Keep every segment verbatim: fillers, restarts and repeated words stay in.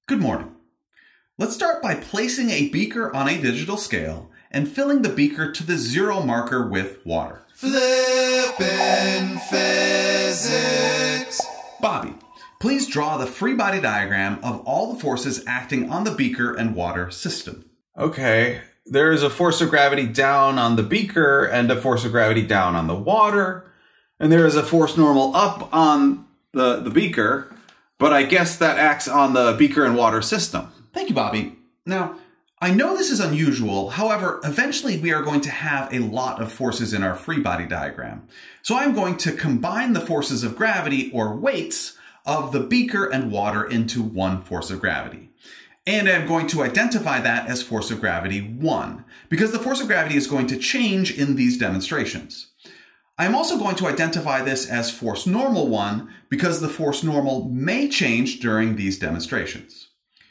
Good morning. Let's start by placing a beaker on a digital scale and filling the beaker to the zero marker with water. Flippin' physics. Bobby, please draw the free body diagram of all the forces acting on the beaker and water system. Okay, there is a force of gravity down on the beaker and a force of gravity down on the water. And there is a force normal up on the, the beaker, but I guess that acts on the beaker and water system. Thank you, Bobby. Now, I know this is unusual. However, eventually we are going to have a lot of forces in our free body diagram. So I'm going to combine the forces of gravity, or weights, of the beaker and water into one force of gravity. And I'm going to identify that as force of gravity one, because the force of gravity is going to change in these demonstrations. I'm also going to identify this as force normal one, because the force normal may change during these demonstrations.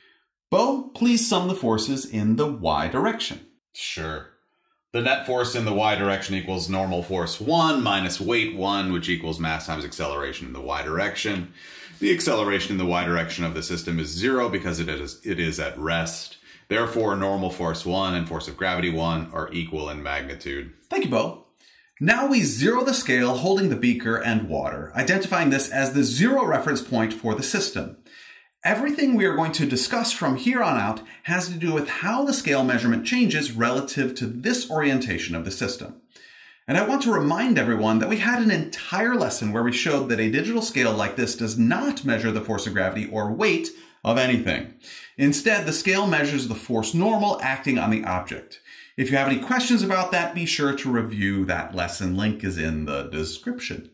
Bo, please sum the forces in the y direction. Sure. The net force in the y direction equals normal force one minus weight one, which equals mass times acceleration in the y direction. The acceleration in the y direction of the system is zero because it is, it is at rest. Therefore, normal force one and force of gravity one are equal in magnitude. Thank you, Bo. Now we zero the scale holding the beaker and water, identifying this as the zero reference point for the system. Everything we are going to discuss from here on out has to do with how the scale measurement changes relative to this orientation of the system. And I want to remind everyone that we had an entire lesson where we showed that a digital scale like this does not measure the force of gravity or weight of anything. Instead, the scale measures the force normal acting on the object. If you have any questions about that, be sure to review that lesson. Link is in the description.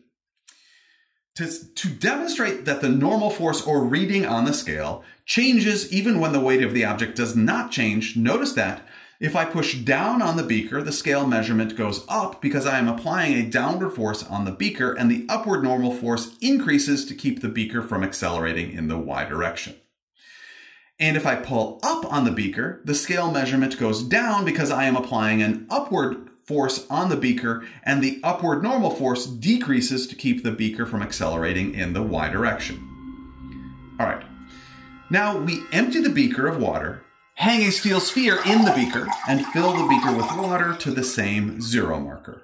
To, to demonstrate that the normal force or reading on the scale changes even when the weight of the object does not change, notice that if I push down on the beaker, the scale measurement goes up because I am applying a downward force on the beaker, and the upward normal force increases to keep the beaker from accelerating in the y direction. And if I pull up on the beaker, the scale measurement goes down because I am applying an upward force on the beaker, and the upward normal force decreases to keep the beaker from accelerating in the y direction. All right, now we empty the beaker of water, hang a steel sphere in the beaker, and fill the beaker with water to the same zero marker.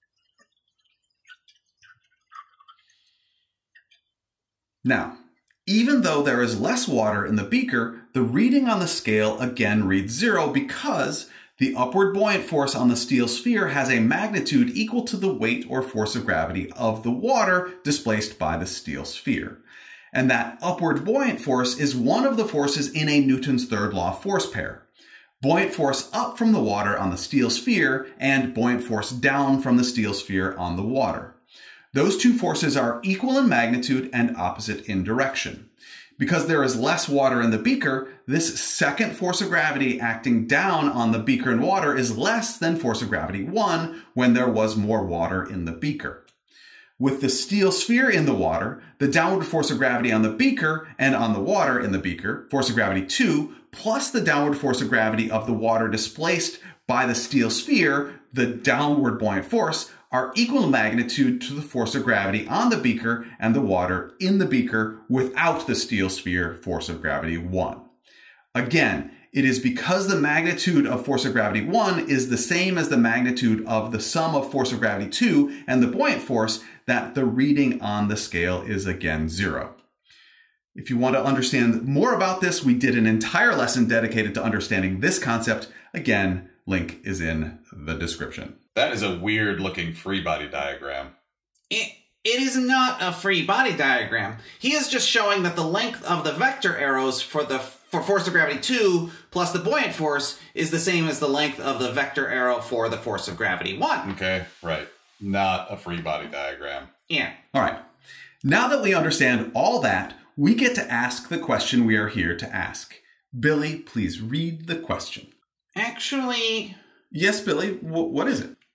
Now, even though there is less water in the beaker, the reading on the scale again reads zero because the upward buoyant force on the steel sphere has a magnitude equal to the weight or force of gravity of the water displaced by the steel sphere. And that upward buoyant force is one of the forces in a Newton's third law force pair. Buoyant force up from the water on the steel sphere and buoyant force down from the steel sphere on the water. Those two forces are equal in magnitude and opposite in direction. Because there is less water in the beaker, this second force of gravity acting down on the beaker and water is less than force of gravity one when there was more water in the beaker. With the steel sphere in the water, the downward force of gravity on the beaker and on the water in the beaker, force of gravity two, plus the downward force of gravity of the water displaced by the steel sphere, the downward buoyant force, are equal in magnitude to the force of gravity on the beaker and the water in the beaker without the steel sphere force of gravity one. Again, it is because the magnitude of force of gravity one is the same as the magnitude of the sum of force of gravity two and the buoyant force that the reading on the scale is again zero. If you want to understand more about this, we did an entire lesson dedicated to understanding this concept. Again, link is in the description. That is a weird looking free body diagram. It, it is not a free body diagram. He is just showing that the length of the vector arrows for the for force of gravity two plus the buoyant force is the same as the length of the vector arrow for the force of gravity one. Okay, right. Not a free body diagram. Yeah. All right. Now that we understand all that, we get to ask the question we are here to ask. Billy, please read the question. Actually... Yes, Billy, w- what is it?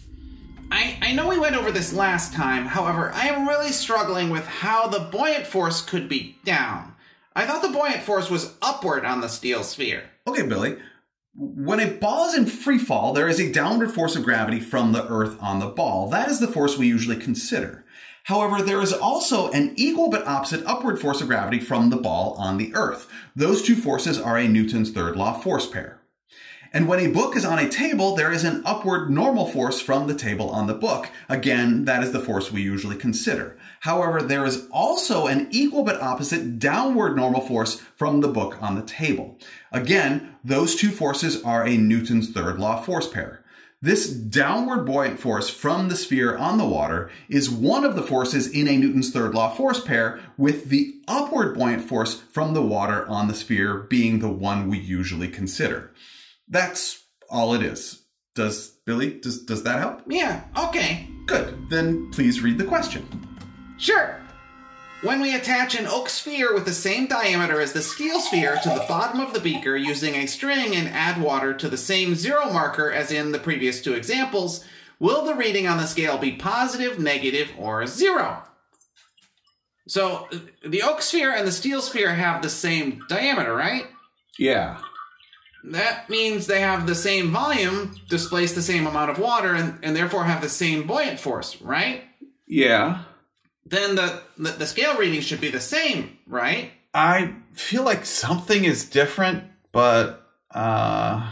I, I know we went over this last time, however, I am really struggling with how the buoyant force could be down. I thought the buoyant force was upward on the steel sphere. Okay, Billy. When a ball is in free fall, there is a downward force of gravity from the Earth on the ball. That is the force we usually consider. However, there is also an equal but opposite upward force of gravity from the ball on the Earth. Those two forces are a Newton's third law force pair. And when a book is on a table, there is an upward normal force from the table on the book. Again, that is the force we usually consider. However, there is also an equal but opposite downward normal force from the book on the table. Again, those two forces are a Newton's third law force pair. This downward buoyant force from the sphere on the water is one of the forces in a Newton's third law force pair, with the upward buoyant force from the water on the sphere being the one we usually consider. That's all it is. Does, Billy, does, does that help? Yeah, okay. Good. Then please read the question. Sure. When we attach an oak sphere with the same diameter as the steel sphere to the bottom of the beaker using a string and add water to the same zero marker as in the previous two examples, will the reading on the scale be positive, negative, or zero? So, the oak sphere and the steel sphere have the same diameter, right? Yeah. That means they have the same volume, displace the same amount of water, and, and therefore have the same buoyant force, right? Yeah. Then the, the, the scale reading should be the same, right? I feel like something is different, but uh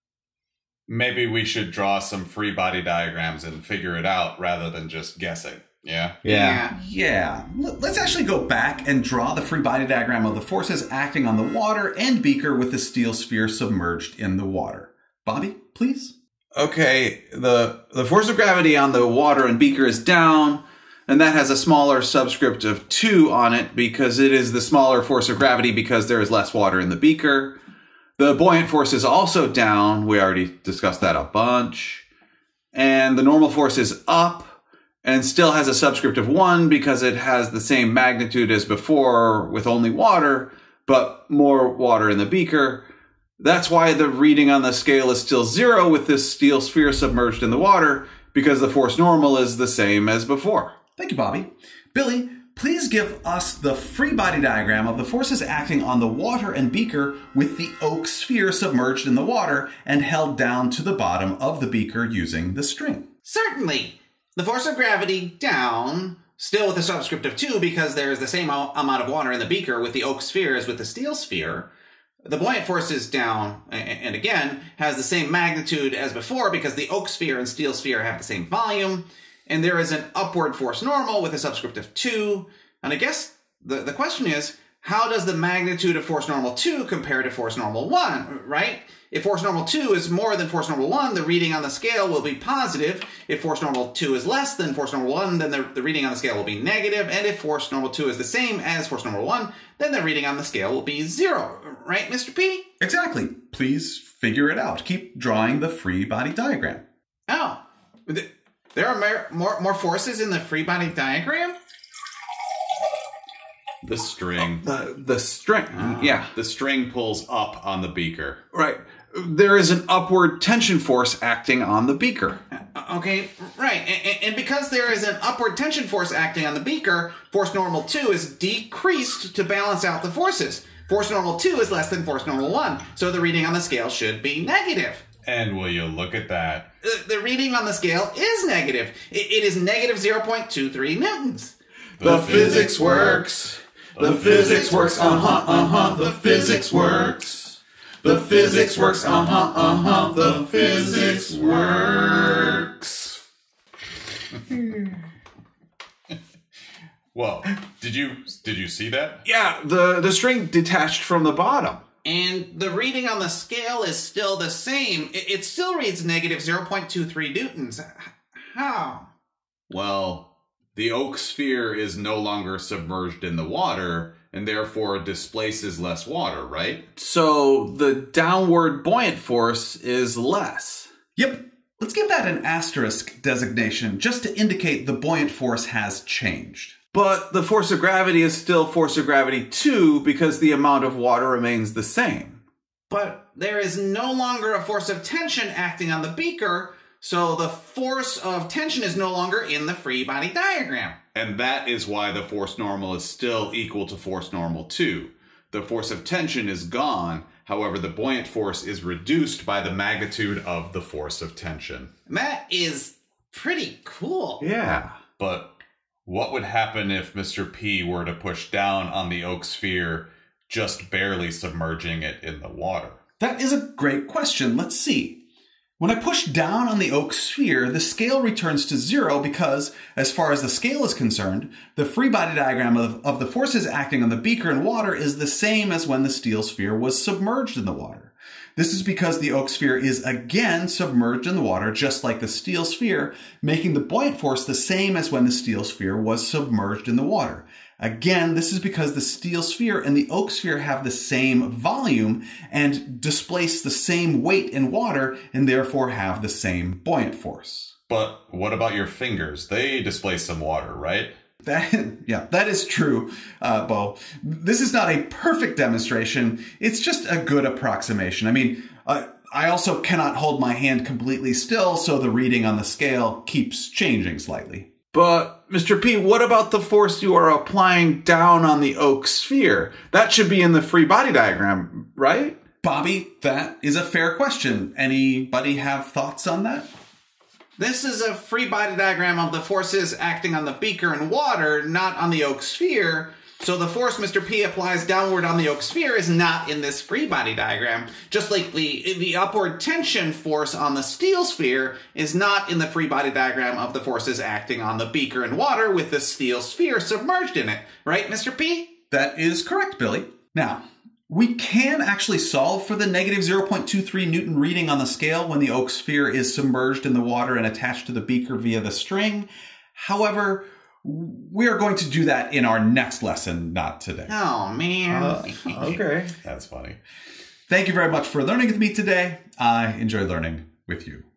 maybe we should draw some free body diagrams and figure it out rather than just guessing. Yeah? Yeah. Yeah. L- Let's actually go back and draw the free body diagram of the forces acting on the water and beaker with the steel sphere submerged in the water. Bobby, please. Okay, the the force of gravity on the water and beaker is down, and that has a smaller subscript of two on it because it is the smaller force of gravity because there is less water in the beaker. The buoyant force is also down. We already discussed that a bunch. And the normal force is up and still has a subscript of one because it has the same magnitude as before with only water, but more water in the beaker. That's why the reading on the scale is still zero with this steel sphere submerged in the water, because the force normal is the same as before. Thank you, Bobby. Billy, please give us the free body diagram of the forces acting on the water and beaker with the oak sphere submerged in the water and held down to the bottom of the beaker using the string. Certainly. The force of gravity down, still with a subscript of two because there is the same amount of water in the beaker with the oak sphere as with the steel sphere. The buoyant force is down, and again, has the same magnitude as before because the oak sphere and steel sphere have the same volume. And there is an upward force normal with a subscript of two. And I guess the, the question is, how does the magnitude of force normal two compare to force normal one, right? If force normal two is more than force normal one, the reading on the scale will be positive. If force normal two is less than force normal one, then the, the reading on the scale will be negative. And if force normal two is the same as force normal one, then the reading on the scale will be zero. Right, Mister P? Exactly. Please figure it out. Keep drawing the free body diagram. Oh. There are more, more, more forces in the free body diagram? The string. Oh, the, the string. Uh, yeah. The string pulls up on the beaker. Right. There is an upward tension force acting on the beaker. Okay, right. And, and because there is an upward tension force acting on the beaker, force normal two is decreased to balance out the forces. Force normal two is less than force normal one, so the reading on the scale should be negative. And will you look at that? The, the reading on the scale is negative. It, it is negative zero point two three newtons. The physics works. The physics works. Uh-huh, uh-huh. The physics works. The physics works. Uh-huh, uh-huh. The physics works. Well, did you did you see that? Yeah, the, the string detached from the bottom. And the reading on the scale is still the same. It, it still reads negative zero point two three newtons. How? Well, the oak sphere is no longer submerged in the water and therefore displaces less water, right? So the downward buoyant force is less. Yep. Let's give that an asterisk designation just to indicate the buoyant force has changed. But the force of gravity is still force of gravity two because the amount of water remains the same. But there is no longer a force of tension acting on the beaker, so the force of tension is no longer in the free body diagram. And that is why the force normal is still equal to force normal two. The force of tension is gone, however the buoyant force is reduced by the magnitude of the force of tension. That is pretty cool. Yeah. But what would happen if Mister P were to push down on the oak sphere, just barely submerging it in the water? That is a great question. Let's see. When I push down on the oak sphere, the scale returns to zero because, as far as the scale is concerned, the free body diagram of, of the forces acting on the beaker and water is the same as when the steel sphere was submerged in the water. This is because the oak sphere is again submerged in the water, just like the steel sphere, making the buoyant force the same as when the steel sphere was submerged in the water. Again, this is because the steel sphere and the oak sphere have the same volume and displace the same weight in water and therefore have the same buoyant force. But what about your fingers? They displace some water, right? That, yeah, that is true, uh, Bo. This is not a perfect demonstration. It's just a good approximation. I mean, uh, I also cannot hold my hand completely still, so the reading on the scale keeps changing slightly. But, Mister P, what about the force you are applying down on the oak sphere? That should be in the free body diagram, right? Bobby, that is a fair question. Anybody have thoughts on that? This is a free body diagram of the forces acting on the beaker and water, not on the oak sphere. So the force Mister P applies downward on the oak sphere is not in this free body diagram, just like the, the upward tension force on the steel sphere is not in the free body diagram of the forces acting on the beaker and water with the steel sphere submerged in it. Right, Mister P? That is correct, Billy. Now, we can actually solve for the negative zero point two three Newton reading on the scale when the oak sphere is submerged in the water and attached to the beaker via the string. However, we are going to do that in our next lesson, not today. Oh, man. Uh, okay. That's funny. Thank you very much for learning with me today. I enjoy learning with you.